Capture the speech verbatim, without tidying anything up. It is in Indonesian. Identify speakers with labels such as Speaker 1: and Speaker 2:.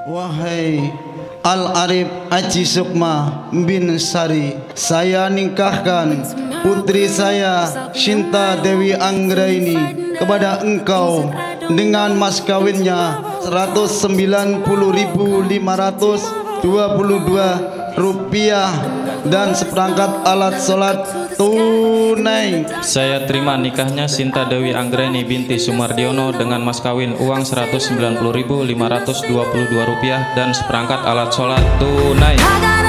Speaker 1: Wahai Al-Arif Aji Sukma bin Sari, saya nikahkan putri saya Sinta Dewi Anggraini kepada engkau dengan mas kawinnya seratus sembilan puluh ribu lima ratus dua puluh dua rupiah dan seperangkat alat sholat tunai.
Speaker 2: Saya terima nikahnya Sinta Dewi Anggraini binti Sumardiono dengan mas kawin uang seratus sembilan puluh ribu lima ratus dua puluh dua rupiah dan seperangkat alat sholat tunai.